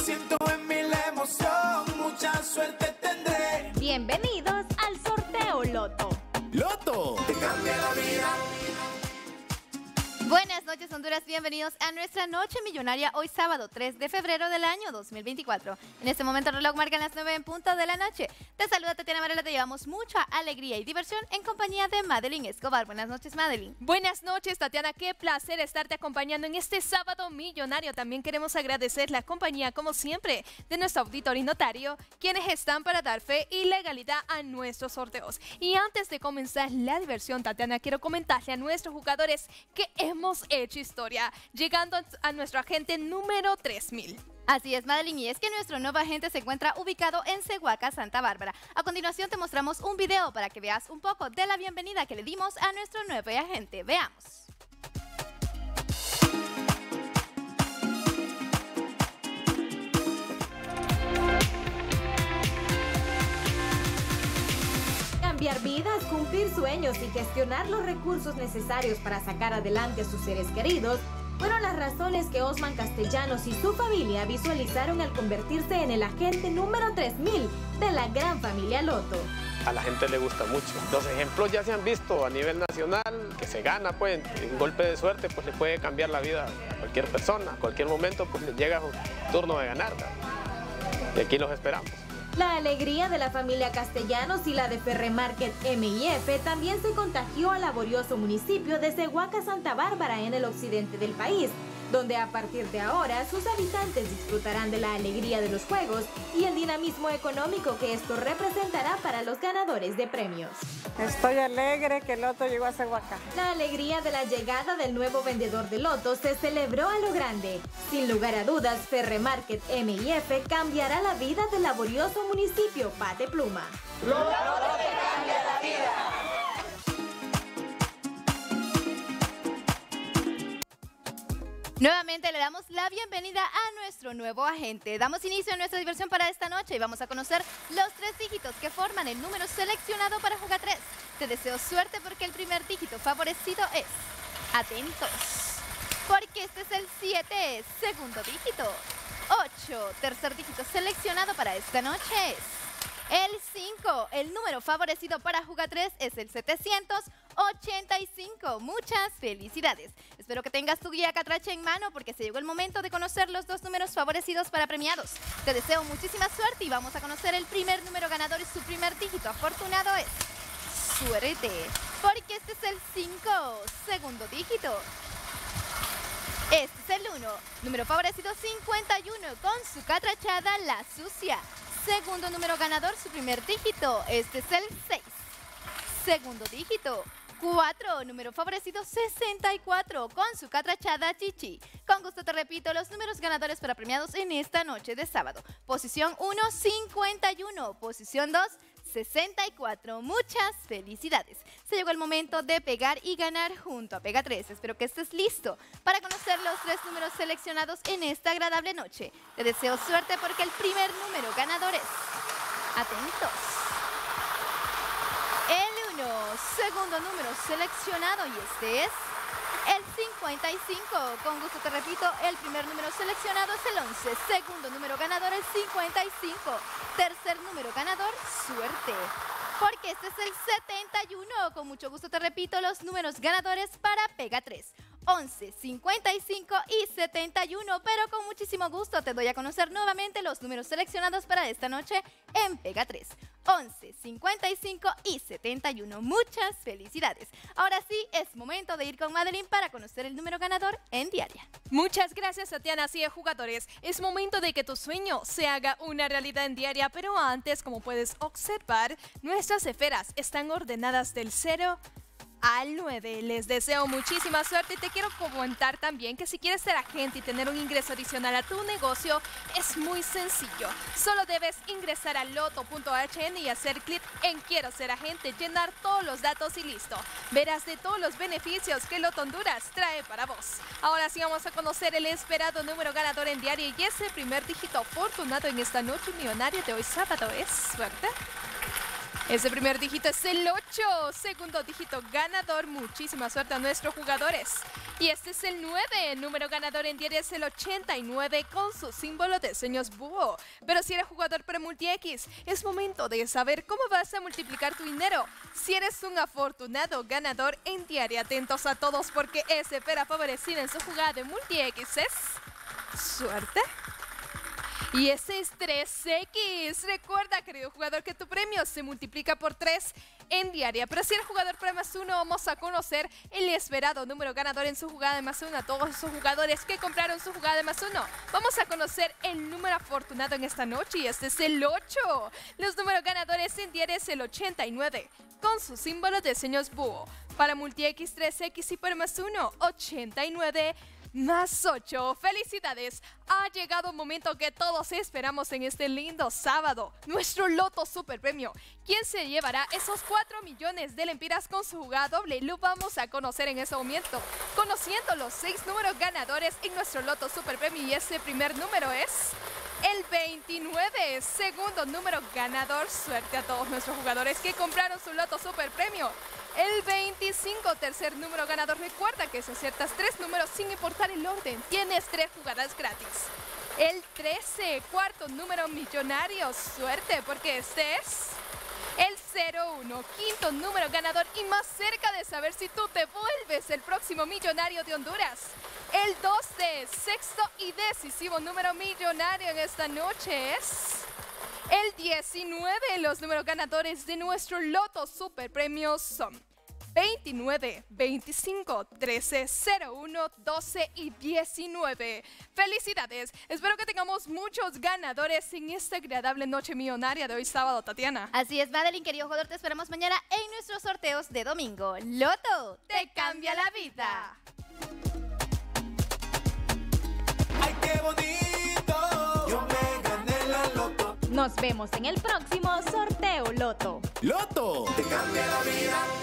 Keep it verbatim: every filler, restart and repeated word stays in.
siento en mí la emoción, mucha suerte tendré. Bienvenidos al sorteo Loto. ¡Loto! Te cambia la vida. Buenas noches, Honduras. Bienvenidos a nuestra noche millonaria hoy sábado tres de febrero del año dos mil veinticuatro. En este momento el reloj marca las nueve en punto de la noche. Te saluda Tatiana Varela, te llevamos mucha alegría y diversión en compañía de Madeline Escobar. Buenas noches, Madeline. Buenas noches, Tatiana. Qué placer estarte acompañando en este sábado millonario. También queremos agradecer la compañía, como siempre, de nuestro auditor y notario, quienes están para dar fe y legalidad a nuestros sorteos. Y antes de comenzar la diversión, Tatiana, quiero comentarle a nuestros jugadores que hemos hecho historia, llegando a nuestro agente número tres mil. Así es, Madeline, y es que nuestro nuevo agente se encuentra ubicado en Cehuaca, Santa Bárbara. A continuación te mostramos un video para que veas un poco de la bienvenida que le dimos a nuestro nuevo agente. Veamos. Cambiar vidas, cumplir sueños y gestionar los recursos necesarios para sacar adelante a sus seres queridos fueron las razones que Osman Castellanos y su familia visualizaron al convertirse en el agente número tres mil de la gran familia Loto. A la gente le gusta mucho. Los ejemplos ya se han visto a nivel nacional, que se gana, pues, un golpe de suerte pues le puede cambiar la vida a cualquier persona. En cualquier momento pues le llega su turno de ganar, ¿verdad? Y aquí los esperamos. La alegría de la familia Castellanos y la de Ferremarket M I F también se contagió al laborioso municipio de Cehuaca, Santa Bárbara, en el occidente del país, donde a partir de ahora sus habitantes disfrutarán de la alegría de los juegos y el dinamismo económico que esto representará para los ganadores de premios. Estoy alegre que Loto llegó a Cehuaca. La alegría de la llegada del nuevo vendedor de Loto se celebró a lo grande. Sin lugar a dudas, Ferremarket M I F cambiará la vida del laborioso municipio Pate Pluma. ¡Loto te cambia la vida! Nuevamente le damos la bienvenida a nuestro nuevo agente. Damos inicio a nuestra diversión para esta noche y vamos a conocer los tres dígitos que forman el número seleccionado para Juga tres. Te deseo suerte porque el primer dígito favorecido es... Atentos, porque este es el siete, segundo dígito. ocho, tercer dígito seleccionado para esta noche es... El cinco, el número favorecido para Juga tres es el setecientos ochenta y cinco. Muchas felicidades. Espero que tengas tu guía catracha en mano porque se llegó el momento de conocer los dos números favorecidos para premiados. Te deseo muchísima suerte y vamos a conocer el primer número ganador y su primer dígito afortunado es... Suerte, porque este es el cinco, segundo dígito. Este es el uno, número favorecido cincuenta y uno con su catrachada La Sucia. Segundo número ganador, su primer dígito, este es el seis. Segundo dígito, cuatro, número favorecido sesenta y cuatro con su catrachada Chichi. Con gusto te repito los números ganadores para premiados en esta noche de sábado. Posición uno, cincuenta y uno. Posición dos, sesenta y cuatro. Muchas felicidades. Se llegó el momento de pegar y ganar junto a Pega tres. Espero que estés listo para conocer los tres números seleccionados en esta agradable noche. Te deseo suerte porque el primer número ganador es... Atentos. El uno, segundo número seleccionado y este es... El cincuenta y cinco, con gusto te repito, el primer número seleccionado es el once, segundo número ganador el cincuenta y cinco, tercer número ganador, suerte, porque este es el setenta y uno, con mucho gusto te repito los números ganadores para Pega tres, once, cincuenta y cinco y setenta y uno, pero con muchísimo gusto te doy a conocer nuevamente los números seleccionados para esta noche en Pega tres. once, cincuenta y cinco y setenta y uno. Muchas felicidades. Ahora sí, es momento de ir con Madeline para conocer el número ganador en Diaria. Muchas gracias, Tatiana. Así es, jugadores. Es momento de que tu sueño se haga una realidad en Diaria, pero antes, como puedes observar, nuestras esferas están ordenadas del cero al nueve. Les deseo muchísima suerte y te quiero comentar también que si quieres ser agente y tener un ingreso adicional a tu negocio, es muy sencillo. Solo debes ingresar a loto punto h n y hacer clic en Quiero ser agente, llenar todos los datos y listo. Verás de todos los beneficios que Loto Honduras trae para vos. Ahora sí vamos a conocer el esperado número ganador en Diaria y ese primer dígito afortunado en esta noche millonaria de hoy sábado es suerte. Ese primer dígito es el ocho, segundo dígito ganador, muchísima suerte a nuestros jugadores. Y este es el nueve, el número ganador en diario es el ochenta y nueve con su símbolo de señas búho. Pero si eres jugador para MultiX, es momento de saber cómo vas a multiplicar tu dinero. Si eres un afortunado ganador en diario, atentos a todos porque esa esfera favorecida en su jugada de MultiX es suerte. Y ese es tres equis. Recuerda, querido jugador, que tu premio se multiplica por tres en diaria. Pero si eres jugador para más uno, vamos a conocer el esperado número ganador en su jugada de más uno. A todos esos jugadores que compraron su jugada de más uno, vamos a conocer el número afortunado en esta noche. Y este es el ocho. Los números ganadores en diaria es el ochenta y nueve, con su símbolo de señas búho. Para MultiX, tres equis y para más uno, ochenta y nueve. Más ocho. ¡Felicidades! Ha llegado un momento que todos esperamos en este lindo sábado. Nuestro Loto Super Premio. ¿Quién se llevará esos cuatro millones de lempiras con su jugada doble? Lo vamos a conocer en ese momento, conociendo los seis números ganadores en nuestro Loto Super Premio. Y ese primer número es el veintinueve. Segundo número ganador. Suerte a todos nuestros jugadores que compraron su Loto Super Premio. El veinticinco, tercer número ganador. Recuerda que si aciertas tres números sin importar el orden, tienes tres jugadas gratis. El trece, cuarto número millonario. Suerte porque este es el cero uno, quinto número ganador y más cerca de saber si tú te vuelves el próximo millonario de Honduras. El doce, sexto y decisivo número millonario en esta noche es el diecinueve. Los números ganadores de nuestro Loto Super Premio son veintinueve, veinticinco, trece, cero uno, doce y diecinueve. ¡Felicidades! Espero que tengamos muchos ganadores en esta agradable noche millonaria de hoy sábado, Tatiana. Así es, Madeline, querido jugador, te esperamos mañana en nuestros sorteos de domingo. Loto te cambia la vida. ¡Ay, qué bonito! Yo me gané la loto. Nos vemos en el próximo Sorteo Loto. ¡Loto! Te cambia la vida.